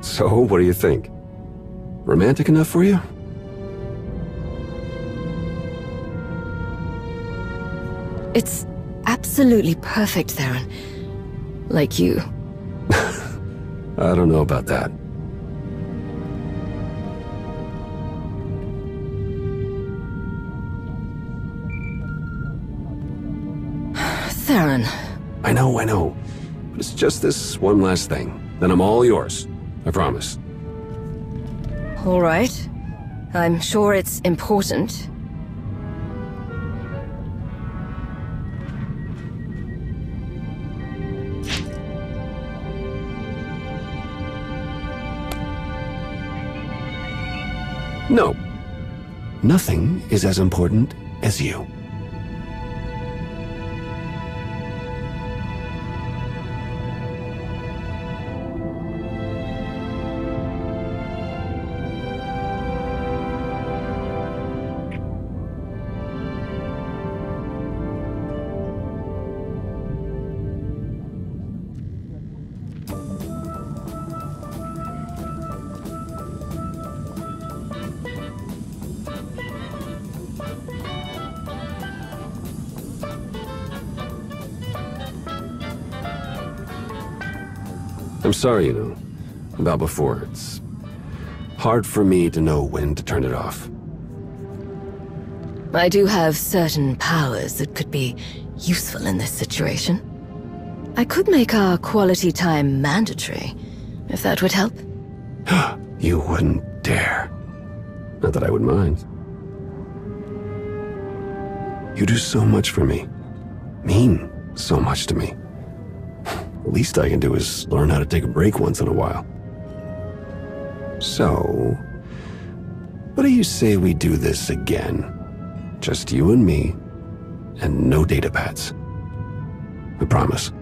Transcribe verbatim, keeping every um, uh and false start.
So, what do you think? Romantic enough for you? It's absolutely perfect, Theron. Like you. I don't know about that. Theron. I know, I know. But it's just this one last thing. Then I'm all yours. I promise. All right. I'm sure it's important. No. Nothing is as important as you. I'm sorry, you know, about before. It's hard for me to know when to turn it off. I do have certain powers that could be useful in this situation. I could make our quality time mandatory, if that would help. You wouldn't dare. Not that I would mind. You do so much for me. Mean so much to me. The least I can do is learn how to take a break once in a while. So, what do you say we do this again? Just you and me, and no data pads. I promise.